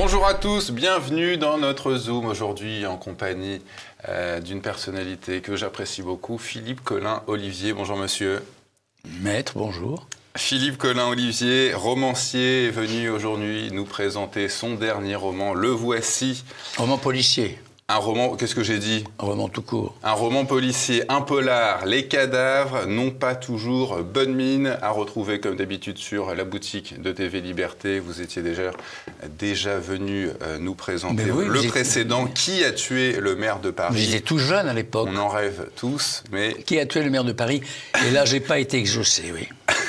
Bonjour à tous, bienvenue dans notre Zoom aujourd'hui en compagnie d'une personnalité que j'apprécie beaucoup, Philippe Colin-Olivier. Bonjour monsieur. Maître, bonjour. Philippe Colin-Olivier, romancier, est venu aujourd'hui nous présenter son dernier roman, Le Voici. Roman policier. Un roman, qu'est-ce que j'ai dit? Un roman tout court. Un roman policier, un polar. Les cadavres n'ont pas toujours bonne mine, à retrouver comme d'habitude sur la boutique de TV Liberté. Vous étiez déjà venu nous présenter le précédent. Qui a tué le maire de Paris? Vous étiez tout jeune à l'époque. On en rêve tous, mais... Qui a tué le maire de Paris? Et là, j'ai pas été exaucé, oui.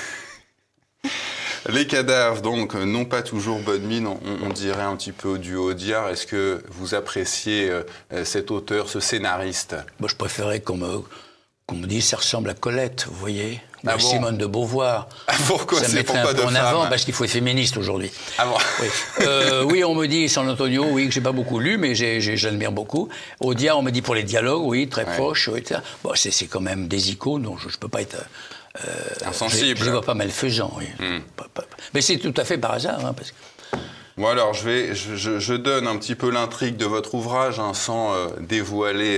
Les cadavres, donc, n'ont pas toujours bonne mine, on dirait un petit peu du Audiard. Est-ce que vous appréciez cet auteur, ce scénariste? Moi, je préférais qu'on me dise ça ressemble à Colette, vous voyez, ah bon? Simone de Beauvoir. Ah, pourquoi? Ça mettrait un peu en avant, parce qu'il faut être féministe aujourd'hui. Ah bon? Oui. Oui, on me dit San Antonio, oui, que j'ai pas beaucoup lu, mais j'admire beaucoup. Audiard, on me dit pour les dialogues, oui, très proches, oui, etc. Bon, c'est quand même des icônes, donc je peux pas être... insensible. Je les vois pas malfaisant, oui. Mais c'est tout à fait par hasard. Hein, parce que... Bon alors, je donne un petit peu l'intrigue de votre ouvrage, hein, sans dévoiler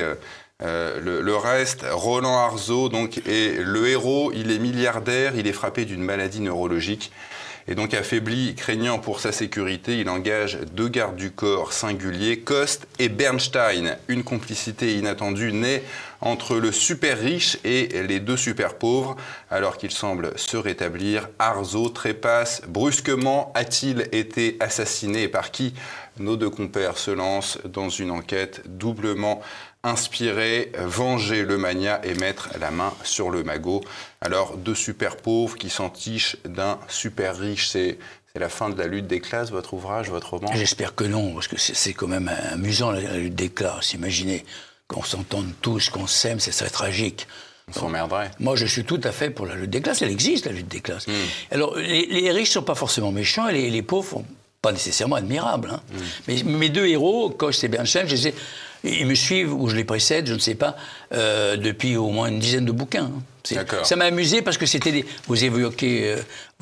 le reste. Roland Arceau donc, est le héros, il est milliardaire, il est frappé d'une maladie neurologique. Et donc affaibli, craignant pour sa sécurité, il engage deux gardes du corps singuliers, Coste et Bernstein. Une complicité inattendue naît entre le super riche et les deux super pauvres. Alors qu'il semble se rétablir, Arceau trépasse brusquement. A-t-il été assassiné et par qui? Nos deux compères se lancent dans une enquête doublement inspiré, venger le mania et mettre la main sur le magot. Alors, deux super pauvres qui s'entichent d'un super riche, c'est la fin de la lutte des classes, votre ouvrage, votre roman? J'espère que non, parce que c'est quand même amusant, la lutte des classes. Imaginez qu'on s'entende tous, qu'on s'aime, ce serait tragique. On s'emmerderait. Moi, je suis tout à fait pour la lutte des classes. Elle existe, la lutte des classes. Alors, les riches ne sont pas forcément méchants, et les pauvres sont pas nécessairement admirables. Hein. Mais mes deux héros, Coste et Bernstein, ils me suivent, ou je les précède, je ne sais pas, depuis au moins une dizaine de bouquins. Ça m'a amusé parce que c'était des... Vous évoquiez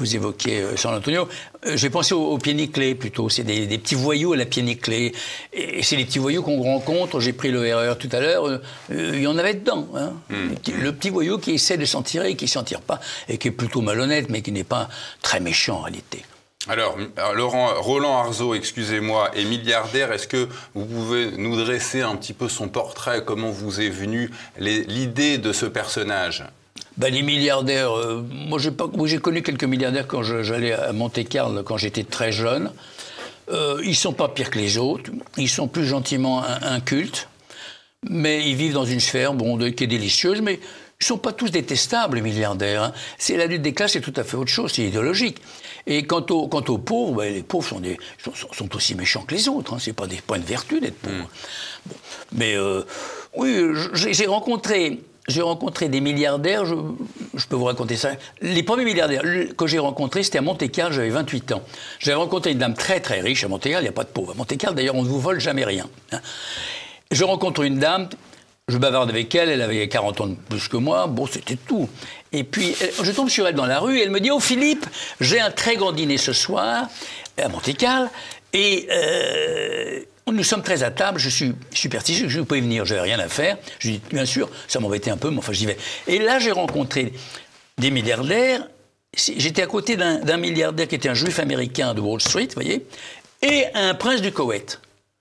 San Antonio. J'ai pensé aux pieds nickelés, plutôt. C'est des petits voyous à la pied nickelé. Et c'est les petits voyous qu'on rencontre. J'ai pris le RER tout à l'heure. Il y en avait dedans. Hein. Le petit voyou qui essaie de s'en tirer et qui ne s'en tire pas. Et qui est plutôt malhonnête, mais qui n'est pas très méchant en réalité. Alors, Roland Arceau, excusez-moi, est milliardaire. Est-ce que vous pouvez nous dresser un petit peu son portrait? Comment vous est venue l'idée de ce personnage? Les milliardaires, moi j'ai connu quelques milliardaires quand j'allais à Monte-Carlo, quand j'étais très jeune. Ils ne sont pas pires que les autres, ils sont plus gentiment incultes, mais ils vivent dans une sphère qui est délicieuse, mais ils ne sont pas tous détestables, les milliardaires. Hein. C'est la lutte des classes, c'est tout à fait autre chose, c'est idéologique. Et quant aux pauvres, les pauvres sont aussi méchants que les autres. Hein. Ce n'est pas des points de vertu d'être pauvre. Bon. Mais oui, j'ai rencontré des milliardaires, je peux vous raconter ça. Les premiers milliardaires que j'ai rencontrés, c'était à Monte-Carlo, j'avais 28 ans. J'avais rencontré une dame très très riche à Monte-Carlo, il n'y a pas de pauvres. À Monte-Carlo, d'ailleurs, on ne vous vole jamais rien. Hein. Je rencontre une dame, je bavarde avec elle, elle avait 40 ans de plus que moi, bon, c'était tout. Et puis, je tombe sur elle dans la rue, et elle me dit « Oh Philippe, j'ai un très grand dîner ce soir, à Monte-Carlo, et nous sommes très à table, je suis superstitieux, je peux y venir, j'avais rien à faire. » Je lui dis « Bien sûr, ça m'embêtait un peu, mais enfin j'y vais. » Et là, j'ai rencontré des milliardaires, j'étais à côté d'un milliardaire qui était un juif américain de Wall Street, vous voyez, et un prince du Koweït.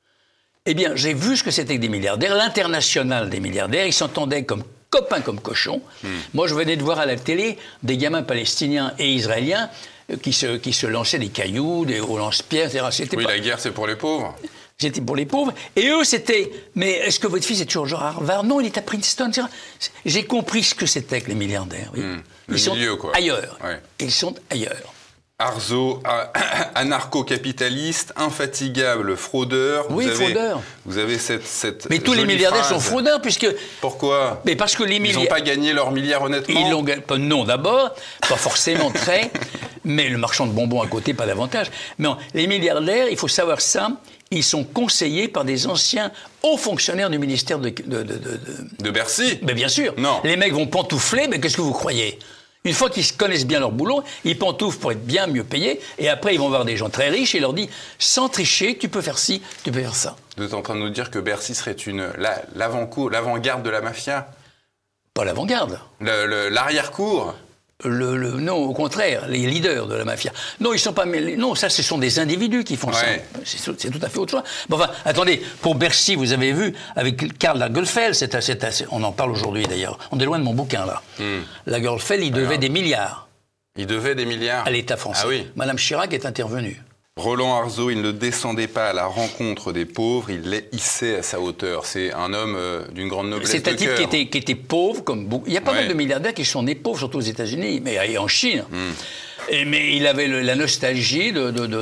Eh bien, j'ai vu ce que c'était que des milliardaires, l'international des milliardaires, ils s'entendaient comme copains comme cochons. Moi, je venais de voir à la télé des gamins palestiniens et israéliens qui se lançaient des cailloux, au lance-pierres, etc. Oui, la guerre, c'est pour les pauvres. C'était pour les pauvres. Et eux, c'était... Mais est-ce que votre fils est toujours genre à Harvard? Non, il est à Princeton, etc. J'ai compris ce que c'était que les milliardaires. Oui. Le milieu, quoi. Ailleurs. Ouais. Ils sont ailleurs. Arceau, anarcho-capitaliste, infatigable fraudeur. Oui, fraudeur. Vous avez cette mais tous les milliardaires sont fraudeurs, puisque... Pourquoi? Mais parce que les milliardaires... Ils n'ont pas gagné leur milliard, honnêtement? Ils l'ont gagné... Non, d'abord, pas forcément très, mais le marchand de bonbons à côté, pas davantage. Mais non, les milliardaires, il faut savoir ça, ils sont conseillés par des anciens hauts fonctionnaires du ministère de Bercy? Mais bien sûr. Non. Les mecs vont pantoufler, mais qu'est-ce que vous croyez? Une fois qu'ils connaissent bien leur boulot, ils pantouflent pour être bien mieux payés. Et après, ils vont voir des gens très riches et leur disent, sans tricher, tu peux faire ci, tu peux faire ça. Vous êtes en train de nous dire que Bercy serait l'avant-garde de la mafia? Pas l'avant-garde. L'arrière-cour? Non, au contraire, les leaders de la mafia. Non, ils sont pas. Non, ça, ce sont des individus qui font ça. C'est tout à fait autre chose. Bon, enfin, attendez, pour Bercy, vous avez vu, avec Karl Lagerfeld, on en parle aujourd'hui d'ailleurs. On est loin de mon bouquin, là. Lagerfeld, il devait des milliards. Il devait des milliards à l'État français. Ah oui. Madame Chirac est intervenue. Roland Arceau, il ne descendait pas à la rencontre des pauvres, il les hissait à sa hauteur. C'est un homme d'une grande noblesse de cœur. C'est un type qui était pauvre, comme beaucoup. Il y a pas mal de milliardaires qui sont nés pauvres, surtout aux États-Unis, mais et en Chine. Mais il avait la nostalgie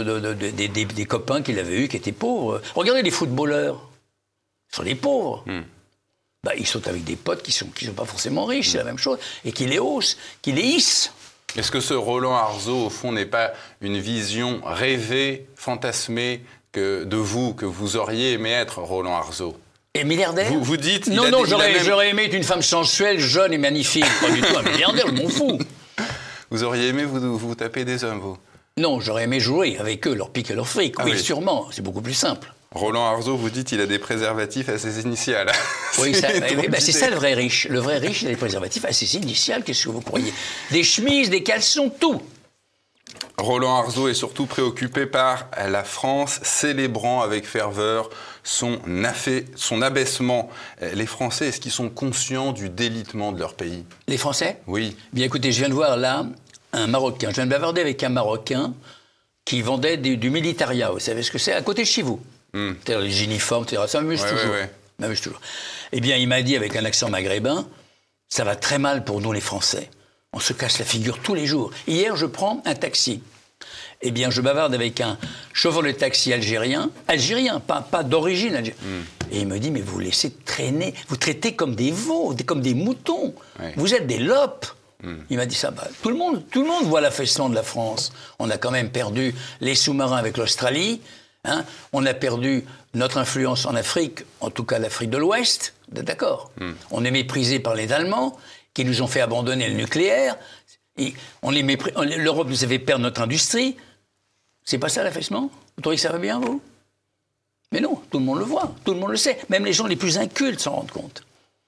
des copains qu'il avait eus qui étaient pauvres. Regardez les footballeurs. Ils sont des pauvres. Bah, ils sont avec des potes qui sont pas forcément riches, c'est la même chose, et qui les haussent, qui les hissent. Est-ce que ce Roland Arceau, au fond, n'est pas une vision rêvée, fantasmée de vous, que vous auriez aimé être, Roland Arceau? Et milliardaire? Vous dites... Non, j'aurais aimé être une femme sensuelle, jeune et magnifique. Pas du tout un milliardaire, je m'en fous. Vous auriez aimé vous taper des hommes, vous? Non, j'aurais aimé jouer avec eux, leur pique et leur fric. Oui, sûrement, c'est beaucoup plus simple. Roland Arceau, vous dites qu'il a des préservatifs à ses initiales. Oui, c'est ça le vrai riche. Le vrai riche, il a des préservatifs à ses initiales, qu'est-ce que vous croyez? Des chemises, des caleçons, tout. Roland Arceau est surtout préoccupé par la France, célébrant avec ferveur son abaissement. Les Français, est-ce qu'ils sont conscients du délitement de leur pays? Les Français? Oui. Bien écoutez, je viens de voir là un Marocain. Je viens de bavarder avec un Marocain qui vendait du militaria. Vous savez ce que c'est? À côté de chez vous. C'est-à-dire les uniformes, etc. Ça m'amuse toujours. M'amuse toujours. Eh bien, il m'a dit avec un accent maghrébin, ça va très mal pour nous les Français. On se casse la figure tous les jours. Hier, je prends un taxi. Eh bien, je bavarde avec un chauffeur de taxi algérien, pas d'origine algérienne. Et il me dit, mais vous laissez traîner, vous traitez comme des veaux, comme des moutons. Vous êtes des lopes. Il m'a dit ça. Bah, tout le monde voit l'affaissement de la France. On a quand même perdu les sous-marins avec l'Australie. Hein, on a perdu notre influence en Afrique, en tout cas l'Afrique de l'Ouest, d'accord. On est méprisé par les Allemands, qui nous ont fait abandonner le nucléaire. L'Europe nous a fait perdre notre industrie. C'est pas ça l'affaissement? Vous trouvez que ça va bien, vous? Mais non, tout le monde le voit, tout le monde le sait. Même les gens les plus incultes s'en rendent compte.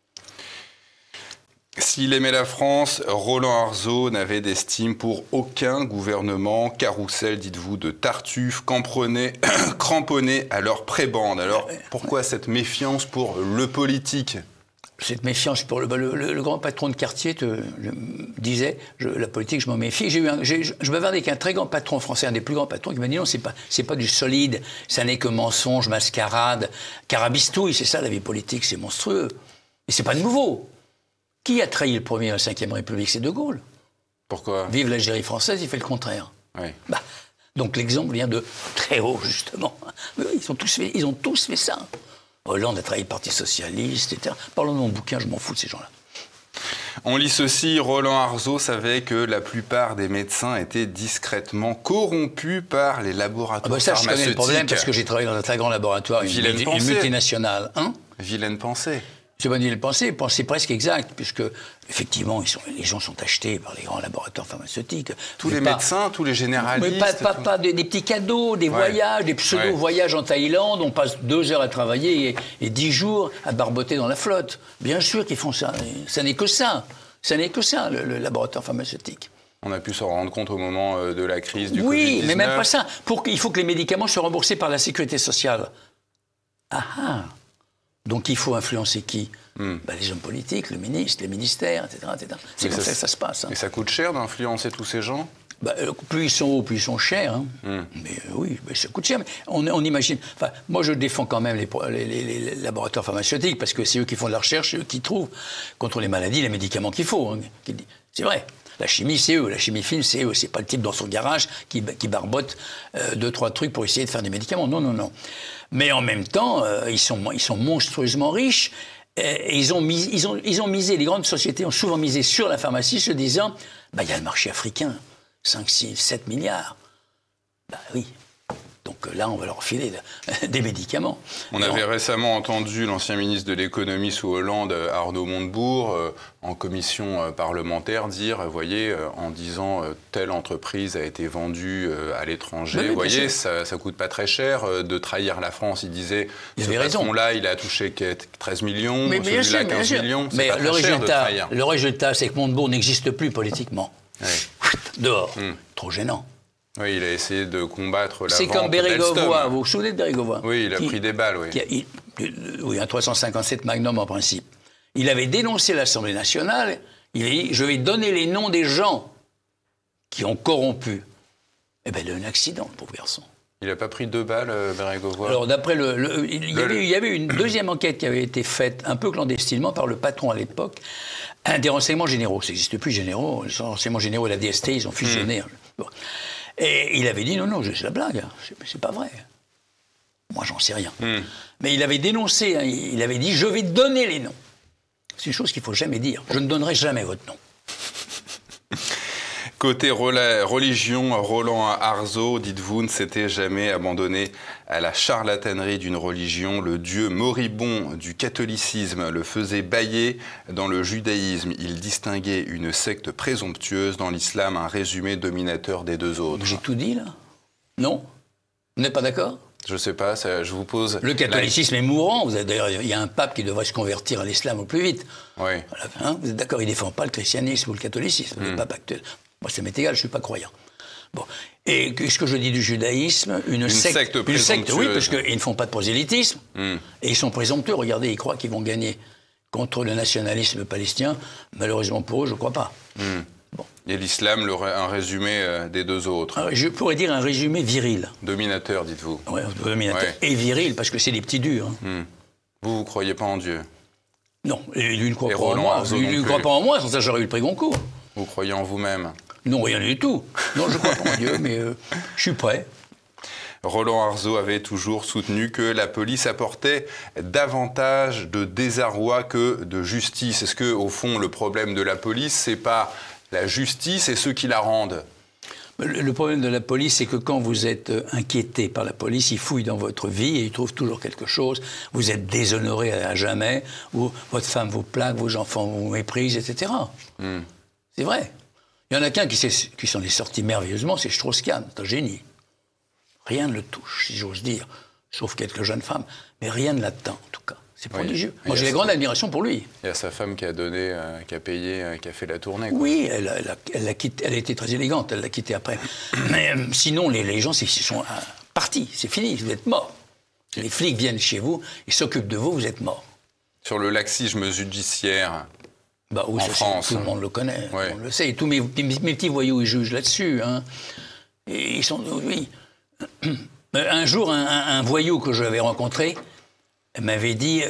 S'il aimait la France, Roland Arceau n'avait d'estime pour aucun gouvernement. Carrousel, dites-vous, de Tartuffe, cramponnés à leur prébande. Alors, pourquoi cette méfiance pour le politique? Cette méfiance pour le grand patron de quartier disait, la politique, je m'en méfie. Je bavardais avec un très grand patron français, un des plus grands patrons, qui m'a dit non, c'est pas du solide, ça n'est que mensonge, mascarade, carabistouille, c'est ça la vie politique, c'est monstrueux. Et c'est pas nouveau. Qui a trahi le premier à la Ve République? C'est De Gaulle. Pourquoi? Vive l'Algérie française, il fait le contraire. Oui. Bah, donc l'exemple vient de très haut, justement. Ils ont tous fait ça. Hollande a trahi le Parti Socialiste, etc. Parlons de mon bouquin, je m'en fous de ces gens-là. On lit ceci, Roland Arceau savait que la plupart des médecins étaient discrètement corrompus par les laboratoires ça, pharmaceutiques. Je connais le problème parce que j'ai travaillé dans un très grand laboratoire, une multinationale. Hein? Vilaine pensée. C'est pas une pensée presque exact, puisque effectivement, les gens sont achetés par les grands laboratoires pharmaceutiques. Tous les médecins, tous les généralistes. Mais pas des petits cadeaux, des voyages, des pseudo-voyages en Thaïlande. On passe 2 heures à travailler et 10 jours à barboter dans la flotte. Bien sûr qu'ils font ça. Ça n'est que ça. Ça n'est que ça, le laboratoire pharmaceutique. On a pu s'en rendre compte au moment de la crise du Covid-19. Oui, mais même pas ça. Il faut que les médicaments soient remboursés par la sécurité sociale. Donc il faut influencer qui? Les hommes politiques, le ministre, les ministères, etc. C'est comme ça que ça se passe. Et ça coûte cher d'influencer tous ces gens? Plus ils sont hauts, plus ils sont chers. Hein. Mais oui, ça coûte cher. Mais on imagine... moi, je défends quand même les laboratoires pharmaceutiques parce que c'est eux qui font de la recherche, c'est eux qui trouvent contre les maladies les médicaments qu'il faut. Hein. C'est vrai. La chimie, c'est eux. La chimie fine, c'est eux. C'est pas le type dans son garage qui barbote 2-3 trucs pour essayer de faire des médicaments. Non. Mais en même temps, ils sont monstrueusement riches. Et ils ont misé, les grandes sociétés ont souvent misé sur la pharmacie, se disant, il y a le marché africain, 5, 6, 7 milliards. Oui. Donc que là, on va leur filer des médicaments. On avait récemment entendu l'ancien ministre de l'économie sous Hollande, Arnaud Montebourg, en commission parlementaire dire, voyez, en disant telle entreprise a été vendue à l'étranger, vous voyez, ça coûte pas très cher de trahir la France. Il disait, ce patron-là, il a touché 13 millions, celui-là 15 millions, c'est pas très cher de trahir. Le résultat, c'est que Montebourg n'existe plus politiquement. Ouais. Dehors. Trop gênant. Oui, il a essayé de combattre la C'est vente comme Bérégovoy. Vous vous souvenez de Bérégovoy? Oui, il a pris des balles, oui. Oui, un 357 Magnum en principe. Il avait dénoncé l'Assemblée nationale. Il a dit, je vais donner les noms des gens qui ont corrompu. Eh bien, il a eu un accident, le pauvre garçon. Il n'a pas pris 2 balles, Bérégovoy? Alors, d'après il y avait une deuxième enquête qui avait été faite, un peu clandestinement, par le patron à l'époque, un des renseignements généraux. Ça n'existe plus, généraux. Les renseignements généraux et la DST, ils ont fusionné. Bon. Et il avait dit, non, c'est la blague, hein. C'est pas vrai. Moi, j'en sais rien. Mais il avait dénoncé, hein, il avait dit, je vais donner les noms. C'est une chose qu'il ne faut jamais dire. Je ne donnerai jamais votre nom. Côté religion, Roland Arzeau, dites-vous, ne s'était jamais abandonné à la charlatanerie d'une religion. Le dieu moribond du catholicisme le faisait bâiller dans le judaïsme. Il distinguait une secte présomptueuse dans l'islam, un résumé dominateur des deux autres. J'ai tout dit, là? Non? Vous n'êtes pas d'accord? Je ne sais pas, je vous pose... Le catholicisme est mourant. D'ailleurs, il y a un pape qui devrait se convertir à l'islam au plus vite. Oui. Hein, vous êtes d'accord? Il ne défend pas le christianisme ou le catholicisme, le pape actuel. Moi, ça m'est égal, je ne suis pas croyant. Bon. Et qu'est-ce que je dis du judaïsme? Une secte présomptueuse. Oui, parce qu'ils ne font pas de prosélytisme. Et ils sont présomptueux. Regardez, ils croient qu'ils vont gagner contre le nationalisme palestinien. Malheureusement pour eux, je ne crois pas. Bon. Et l'islam, un résumé des deux autres. Alors, je pourrais dire un résumé viril. Dominateur, dites-vous. Oui, dominateur. Ouais. Et viril, parce que c'est des petits durs. Hein. Vous ne croyez pas en Dieu? Non, lui ne croit pas en moi. Lui ne croit pas en moi, sans ça j'aurais eu le prix Goncourt. Vous croyez en vous-même? Non, rien du tout. Non, je ne crois pas en Dieu, mais je suis prêt. Roland Arzeau avait toujours soutenu que la police apportait davantage de désarroi que de justice. Est-ce que, au fond, le problème de la police, c'est pas la justice et ceux qui la rendent? Le problème de la police, c'est que quand vous êtes inquiété par la police, ils fouillent dans votre vie et ils trouvent toujours quelque chose. Vous êtes déshonoré à jamais, ou votre femme vous plaque, vos enfants vous méprisent, etc. C'est vrai. Il y en a qu'un qui s'en est sorti merveilleusement, c'est Strauss-Kahn, c'est un génie. Rien ne le touche, si j'ose dire, sauf quelques jeunes femmes, mais rien ne l'atteint, en tout cas. C'est prodigieux. Moi, j'ai une grande admiration pour lui. Il y a sa femme qui a donné, qui a payé, qui a fait la tournée, quoi. Oui, elle a été très élégante, elle l'a quitté après. Mais sinon, les gens, ils sont partis, c'est fini, vous êtes morts. Les flics viennent chez vous, ils s'occupent de vous, vous êtes morts. Sur le laxisme judiciaire... Bah oui, en France, tout le monde le connaît, on le sait. Et tous mes petits voyous, ils jugent là-dessus. Hein. Et ils sont... Oui. Un jour, un voyou que j'avais rencontré m'avait dit...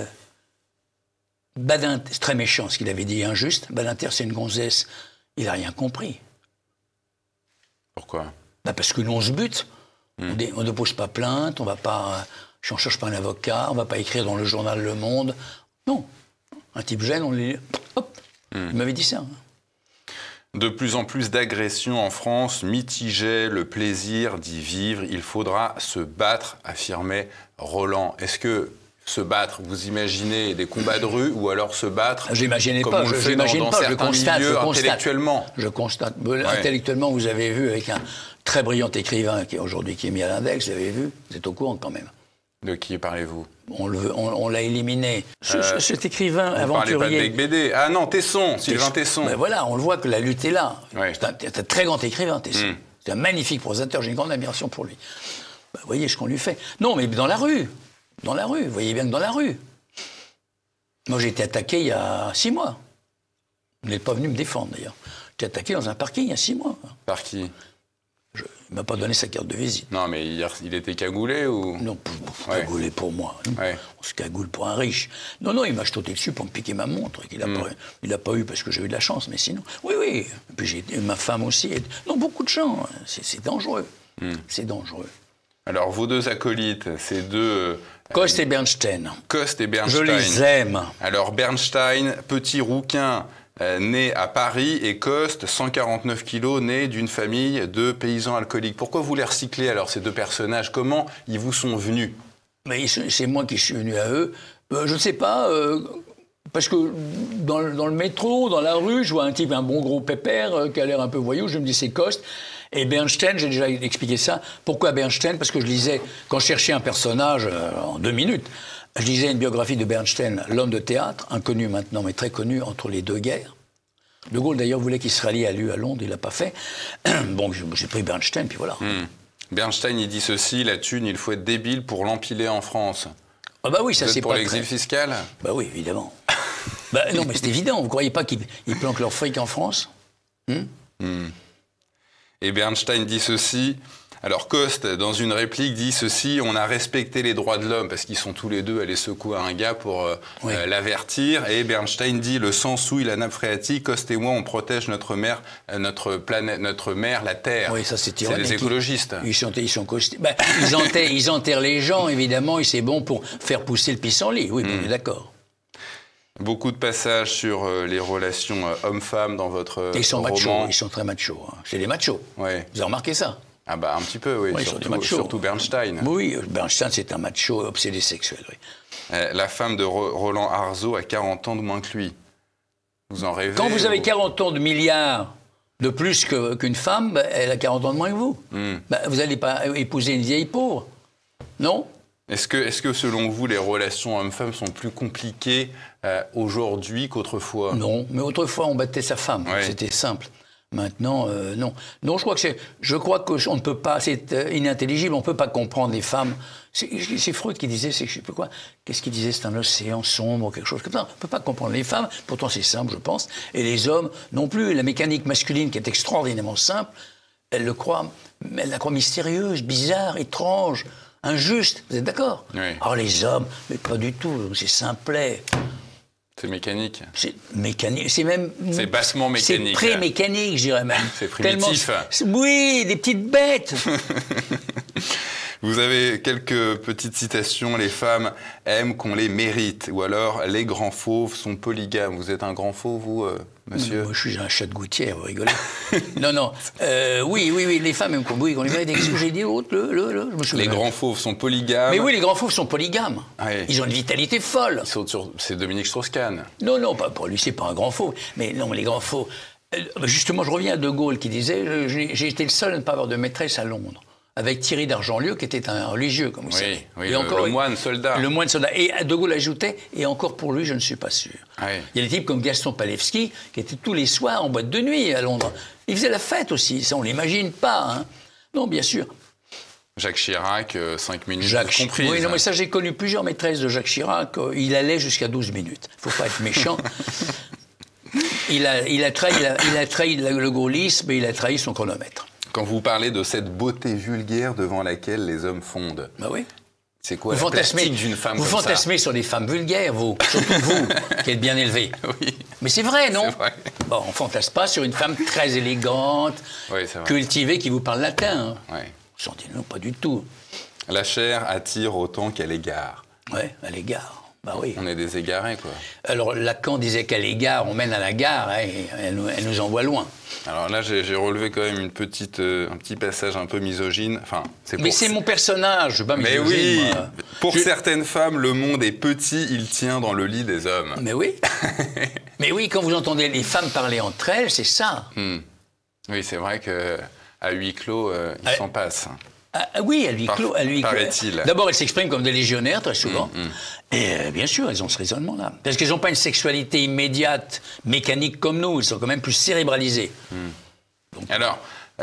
Badinter, c'est très méchant ce qu'il avait dit, injuste. Badinter, c'est une gonzesse. Il n'a rien compris. Pourquoi? Bah parce que nous, on se bute. On ne pose pas plainte, on va pas... On ne cherche pas un avocat, on ne va pas écrire dans le journal Le Monde. Non. Un type gêne, on les... Hop. Il m'avait dit ça. Hein. De plus en plus d'agressions en France mitigeaient le plaisir d'y vivre. Il faudra se battre, affirmait Roland. Est-ce que se battre, vous imaginez des combats de rue ou alors se battre J'imaginais comme pas, on le fait dans certains milieux intellectuellement? Je constate. Intellectuellement, vous avez vu avec un très brillant écrivain qui est mis à l'index, vous avez vu? Vous êtes au courant quand même. De qui parlez-vous? On l'a éliminé. Cet écrivain aventurier... Vous parlez pas de Bec BD. Ah non, Tesson, Sylvain Tesson. Ben voilà, on le voit que la lutte est là. Ouais. C'est un très grand écrivain, Tesson. C'est un magnifique prosateur, j'ai une grande admiration pour lui. Ben, vous voyez ce qu'on lui fait. Non, mais dans la rue. Dans la rue, vous voyez bien que dans la rue. Moi, j'ai été attaqué il y a 6 mois. Vous n'êtes pas venu me défendre, d'ailleurs. J'ai été attaqué dans un parking il y a 6 mois. Par qui? Il ne m'a pas donné sa carte de visite. Non, mais hier, il était cagoulé ou... Non, cagoulé pour moi. Ouais. On se cagoule pour un riche. Non, il m'a jeté dessus pour me piquer ma montre. Il n'a pas eu parce que j'ai eu de la chance, mais sinon... Oui. Et puis ma femme aussi. Non, beaucoup de gens. C'est dangereux. C'est dangereux. Alors, vos deux acolytes, ces deux... Coste et Bernstein. Coste et Bernstein. Je les aime. Alors, Bernstein, petit rouquin né à Paris, et Coste, 149 kilos, né d'une famille de paysans alcooliques. Pourquoi vous les recyclez alors, ces deux personnages? Comment ils vous sont venus? Mais c'est moi qui suis venu à eux. Je ne sais pas, parce que dans le métro, dans la rue, je vois un type, un bon gros pépère, qui a l'air un peu voyou, je me dis c'est Coste. Et Bernstein, j'ai déjà expliqué ça. Pourquoi Bernstein? Parce que je lisais, quand je cherchais un personnage, en 2 minutes, je lisais une biographie de Bernstein, l'homme de théâtre, inconnu maintenant, mais très connu entre les deux guerres. De Gaulle, d'ailleurs, voulait qu'il se rallie à lui à Londres, il l'a pas fait. Bon, j'ai pris Bernstein, puis voilà. Bernstein, il dit ceci: la thune, il faut être débile pour l'empiler en France. Ah bah oui, ça c'est pas pour l'exil fiscal? Bah oui, évidemment. Bah non, mais c'est évident. Vous croyez pas qu'ils planquent leur fric en France? Et Bernstein dit ceci. Alors Coste, dans une réplique, dit ceci: on a respecté les droits de l'homme, parce qu'ils sont tous les deux allés secouer un gars pour l'avertir. Et Bernstein dit: le sang souille la nappe phréatique, Coste et moi, on protège notre mère, notre planète, notre mère, la Terre. Oui, ça c'est ironique. C'est les écologistes. Ils sont costés. Ben, ils enterrent les gens, évidemment, et c'est bon pour faire pousser le pissenlit. Oui, on est d'accord. Beaucoup de passages sur les relations hommes-femmes dans votre roman. Ils sont machos, ils sont très machos. Hein. C'est des machos. Ouais. Vous avez remarqué ça? Ah bah un petit peu, oui. Surtout Bernstein. Oui, Bernstein, c'est un macho obsédé sexuel, oui. La femme de Roland Arzeau a 40 ans de moins que lui. Vous en rêvez? Quand vous avez 40 ans de milliards de plus qu'une femme, elle a 40 ans de moins que vous. Vous n'allez pas épouser une vieille pauvre, non? Est-ce que selon vous, les relations hommes-femmes sont plus compliquées aujourd'hui qu'autrefois? Non, mais autrefois, on battait sa femme, c'était simple. Maintenant, non. Non, je crois qu'on ne peut pas, c'est inintelligible, on ne peut pas comprendre les femmes. C'est Freud qui disait, c'est je sais pas quoi, qu'est-ce qu'il disait, c'est un océan sombre, quelque chose comme ça. On ne peut pas comprendre les femmes, pourtant c'est simple, je pense. Et les hommes non plus. La mécanique masculine, qui est extraordinairement simple, elle la croit mystérieuse, bizarre, étrange, injuste. Vous êtes d'accord? Oui. Alors les hommes, mais pas du tout, c'est simplet. C'est mécanique. C'est mécanique, c'est même... C'est bassement mécanique. C'est pré-mécanique, je dirais même. C'est primitif. Oui, des petites bêtes. Vous avez quelques petites citations. Les femmes aiment qu'on les mérite. Ou alors, les grands fauves sont polygames. Vous êtes un grand fauve, vous, monsieur? Moi, je suis un chat de gouttière, vous rigolez. Non. Oui, les femmes aiment qu'on les mérite. Qu'est-ce que j'ai dit l'autre? Je me souviens. Les grands fauves sont polygames. Mais oui, les grands fauves sont polygames. Oui. Ils ont une vitalité folle. C'est Dominique Strauss-Kahn. Non, pas pour lui, c'est pas un grand fauve. Mais non, les grands fauves... Justement, je reviens à De Gaulle qui disait « J'ai été le seul à ne pas avoir de maîtresse à Londres ». Avec Thierry d'Argentlieu, qui était un religieux, comme vous savez. Oui, le moine soldat. Le moine soldat. Et De Gaulle ajoutait, et encore pour lui, je ne suis pas sûr. Oui. Il y a des types comme Gaston Palevski, qui étaient tous les soirs en boîte de nuit à Londres. Ils faisaient la fête aussi, ça on ne l'imagine pas. Hein. Non, bien sûr. Jacques Chirac, 5 minutes comprises. Oui, non, mais ça, j'ai connu plusieurs maîtresses de Jacques Chirac. Il allait jusqu'à 12 minutes. Il ne faut pas être méchant. Il a trahi le gaullisme, et il a trahi son chronomètre. Quand vous parlez de cette beauté vulgaire devant laquelle les hommes fondent, bah oui. C'est quoi la plastique d'une femme comme ça? Vous fantasmez sur des femmes vulgaires, vous. Surtout vous, qui êtes bien élevé. Oui. Mais c'est vrai, non? C'est vrai. Bon, on ne fantasme pas sur une femme très élégante, cultivée, qui vous parle latin. Hein. Oui. Non, pas du tout. La chair attire autant qu'elle égare. Oui, elle égare. Bah oui. On est des égarés, quoi. Alors, Lacan disait qu'à l'égare, on mène à la gare, hein, et elle nous envoie loin. Alors là, j'ai relevé quand même un petit passage un peu misogyne. Enfin, mais c'est mon personnage, je ne suis pas misogyne. Mais oui, pour certaines femmes, le monde est petit, il tient dans le lit des hommes. Mais oui. Mais oui, quand vous entendez les femmes parler entre elles, c'est ça. Oui, c'est vrai qu'à huis clos, il s'en passe. Oui, à huis clos. Paraît-il. D'abord, elles s'expriment comme des légionnaires, très souvent. Et bien sûr, elles ont ce raisonnement-là. Parce qu'elles n'ont pas une sexualité immédiate, mécanique comme nous. Elles sont quand même plus cérébralisées. Donc, alors,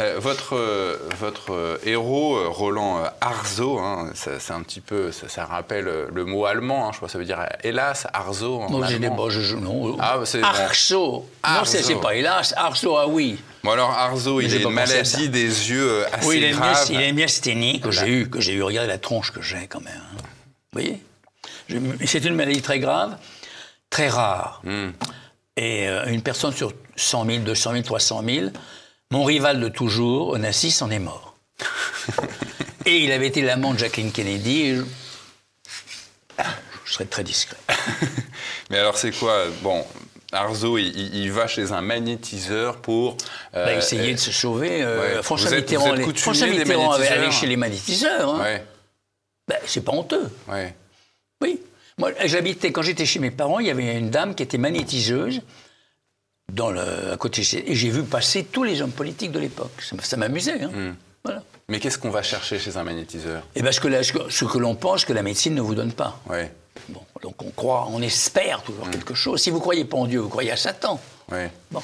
votre héros, Roland Arzeau, hein, c'est un petit peu, ça rappelle le mot allemand, hein, je crois que ça veut dire hélas, Arzeau en allemand. Non, c'est Arzeau. Non, c'est pas hélas, Arzeau, ah oui. Bon alors Arzeau, il a une maladie des yeux assez grave. Il a une myasthénie que j'ai eu. Regardez la tronche que j'ai quand même. Hein. Vous voyez? C'est une maladie très grave, très rare. Et une personne sur 100 000, 200 000, 300 000, mon rival de toujours, Onassis, en est mort. Et il avait été l'amant de Jacqueline Kennedy. Et je serais très discret. Mais alors c'est quoi? Bon, Arzo, il va chez un magnétiseur pour... essayer de se sauver. Ouais. François Mitterrand allait chez les magnétiseurs. Hein. Ouais. C'est pas honteux. Ouais. Oui. Moi, quand j'étais chez mes parents, il y avait une dame qui était magnétiseuse à côté. Et j'ai vu passer tous les hommes politiques de l'époque. Ça m'amusait. Hein. Voilà. Mais qu'est-ce qu'on va chercher chez un magnétiseur? Eh bien, ce que l'on pense que la médecine ne vous donne pas. Ouais. Bon, donc on espère toujours quelque chose. Si vous ne croyez pas en Dieu, vous croyez à Satan. Ouais. Bon.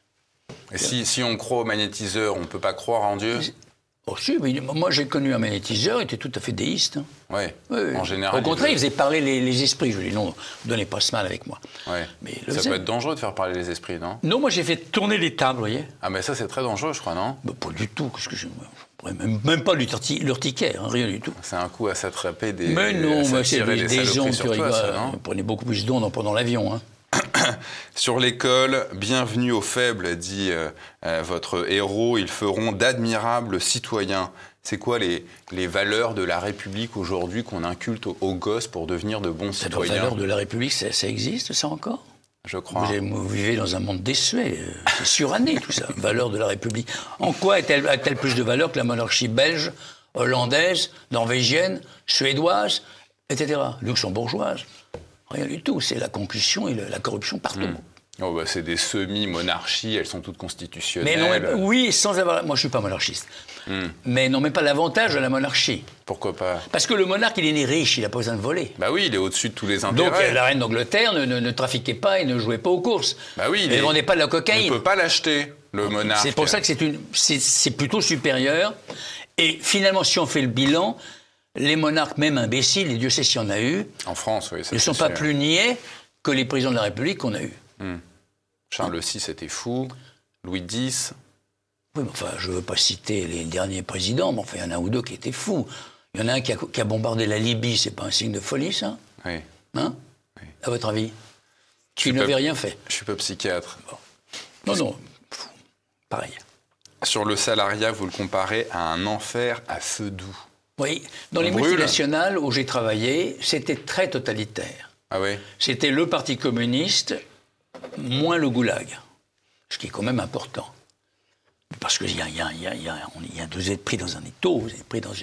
Et si on croit au magnétiseur, on ne peut pas croire en Dieu? Oh, si, mais moi j'ai connu un magnétiseur, il était tout à fait déiste. Hein. Ouais. Oui. En général. Au contraire, il faisait parler les esprits. Je lui ai dit non, ne donnez pas ce mal avec moi. Ouais. Mais ça peut être dangereux de faire parler les esprits, non? Non, moi j'ai fait tourner les tables, vous voyez. Ah, mais ça c'est très dangereux, je crois, non? Pas du tout. Qu'est-ce que je pourrais même pas l'urticaire, hein, rien du tout. C'est un coup à s'attraper des. Mais non, c'est des ondes sur toi, ça, non? Vous prenez beaucoup plus d'ondes pendant l'avion. Hein. Sur l'école, bienvenue aux faibles, dit votre héros. Ils feront d'admirables citoyens. C'est quoi les valeurs de la République aujourd'hui qu'on inculte aux gosses pour devenir de bons citoyens? Les valeurs de la République, ça existe, ça encore? Je crois. Vous vivez dans un monde désuet. C'est suranné, tout ça. Valeurs de la République. En quoi a-t-elle plus de valeur que la monarchie belge, hollandaise, norvégienne, suédoise, etc., luxembourgeoise? Rien du tout. C'est la concussion et la corruption partout. Oh bah c'est des semi-monarchies, elles sont toutes constitutionnelles. Mais non, oui, sans avoir... Moi, je ne suis pas monarchiste. Mais non, mais pas l'avantage de la monarchie. Pourquoi pas? Parce que le monarque, il est né riche, il n'a pas besoin de voler. Bah oui, il est au-dessus de tous les intérêts. Donc la reine d'Angleterre ne trafiquait pas et ne jouait pas aux courses. Bah oui, elle ne vendait pas de la cocaïne. On ne peut pas l'acheter, le monarque. C'est pour ça que c'est plutôt supérieur. Et finalement, si on fait le bilan, les monarques, même imbéciles, et Dieu sait s'il y en a eu, en France, oui, ne sont pas plus niais que les présidents de la République qu'on a eus. Charles VI était fou, Louis X... Oui, mais enfin, je ne veux pas citer les derniers présidents, mais enfin, il y en a un ou deux qui étaient fous. Il y en a un qui a bombardé la Libye, c'est pas un signe de folie, ça? Oui. Hein? Oui. À votre avis? Qui n'avait n'avait rien fait. Je suis pas psychiatre. Bon. Non, fou. Pareil. Sur le salariat, vous le comparez à un enfer à feu doux. Oui, dans les multinationales où j'ai travaillé, c'était très totalitaire. Ah oui? C'était le Parti communiste, moins le goulag, ce qui est quand même important. Parce que vous êtes pris dans un étau, vous êtes pris dans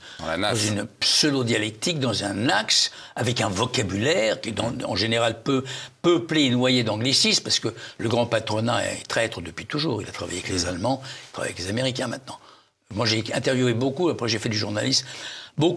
une pseudo-dialectique, dans un axe, avec un vocabulaire qui est en général peuplé et noyé d'anglicisme, parce que le grand patronat est traître depuis toujours. Il a travaillé avec les Allemands, il travaille avec les Américains maintenant. Moi, j'ai interviewé beaucoup, après j'ai fait du journalisme, dans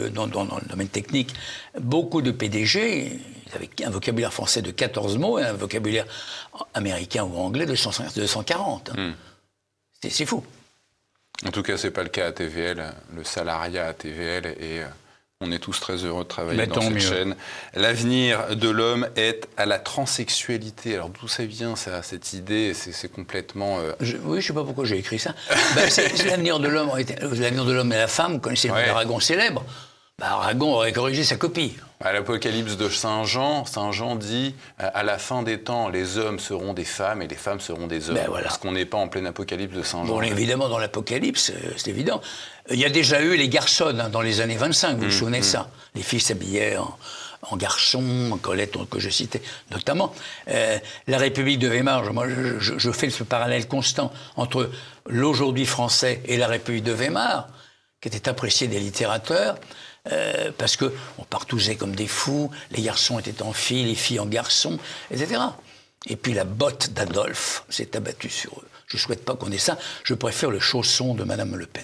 le domaine technique, beaucoup de PDG, avec un vocabulaire français de 14 mots et un vocabulaire américain ou anglais de 140. C'est fou. En tout cas, ce n'est pas le cas à TVL. Le salariat à TVL, et on est tous très heureux de travailler dans cette chaîne. L'avenir de l'homme est à la transsexualité. Alors d'où ça vient, cette idée? C'est complètement... Oui, je ne sais pas pourquoi j'ai écrit ça. C'est l'avenir de l'homme. L'avenir de l'homme et la femme, vous connaissez l'Aragon célèbre. Aragon aurait corrigé sa copie. À l'Apocalypse de Saint Jean dit à la fin des temps, les hommes seront des femmes et les femmes seront des hommes. Voilà. Parce qu'on n'est pas en plein Apocalypse de Saint Jean. Bon, évidemment, dans l'Apocalypse, c'est évident. Il y a déjà eu les garçonnes dans les années 25, vous vous souvenez de ça? Les filles s'habillaient en garçons, Colette, que je citais notamment. La République de Weimar, moi, je fais ce parallèle constant entre l'aujourd'hui français et la République de Weimar, qui était appréciée des littérateurs. Parce qu'on partousait comme des fous, les garçons étaient en filles, les filles en garçons, etc. Et puis la botte d'Adolphe s'est abattue sur eux. Je ne souhaite pas qu'on ait ça, je préfère le chausson de Madame Le Pen.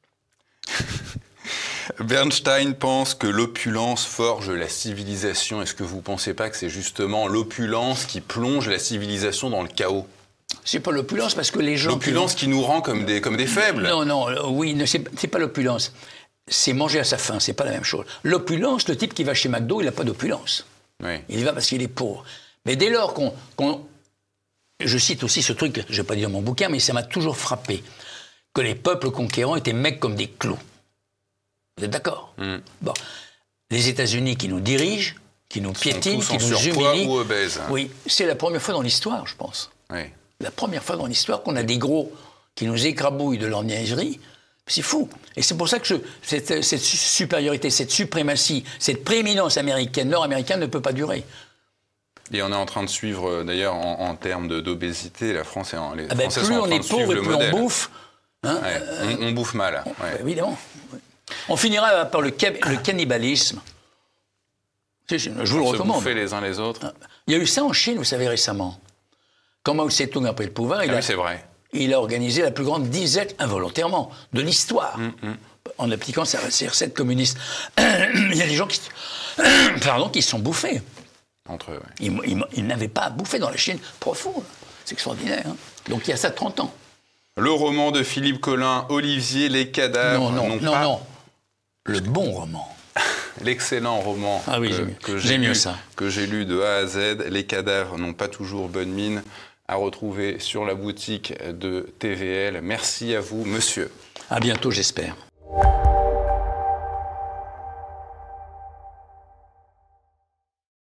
Bernstein pense que l'opulence forge la civilisation. Est-ce que vous ne pensez pas que c'est justement l'opulence qui plonge la civilisation dans le chaos? C'est pas l'opulence, parce que les gens... L'opulence qui nous rend comme des faibles. Non, oui, c'est pas l'opulence. C'est manger à sa faim, c'est pas la même chose. L'opulence, le type qui va chez McDo, il n'a pas d'opulence. Oui. Il y va parce qu'il est pauvre. Mais dès lors je cite aussi ce truc, je ne vais pas dire dans mon bouquin, mais ça m'a toujours frappé, que les peuples conquérants étaient mecs comme des clous. Vous êtes d'accord? Bon. Les États-Unis qui nous dirigent, qui nous piétinent, qui nous humilient. Ou obèses. Oui, c'est la première fois dans l'histoire, je pense. Oui. La première fois dans l'histoire qu'on a des gros qui nous écrabouillent de leur niaiserie. C'est fou. Et c'est pour ça que cette supériorité, cette suprématie, cette prééminence américaine, nord-américaine ne peut pas durer. Et on est en train de suivre, d'ailleurs, en termes d'obésité, la France les Ah ben, Français plus sont en on train est de suivre pauvre et le plus modèle. on bouffe. Hein, Ouais, on bouffe mal. Ouais. Évidemment. On finira par le cannibalisme. Je vous le On se recommande. bouffer les uns les autres. Il y a eu ça en Chine, vous savez, récemment. Quand Mao Tse-tung a pris le pouvoir, Oui, c'est vrai. il a organisé la plus grande disette, involontairement, de l'histoire, en appliquant ses recettes communistes. Il y a des gens qui se sont bouffés. Entre eux, ouais. Ils n'avaient pas à bouffer dans la Chine profonde. C'est extraordinaire. Hein. Donc il y a ça 30 ans. Le roman de Philippe Collin, Olivier, Les cadavres. Non. Le bon roman. L'excellent roman Ah oui, j'aime mieux ça. Que j'ai lu de A à Z. Les cadavres n'ont pas toujours bonne mine. À retrouver sur la boutique de TVL. Merci à vous, monsieur. À bientôt, j'espère.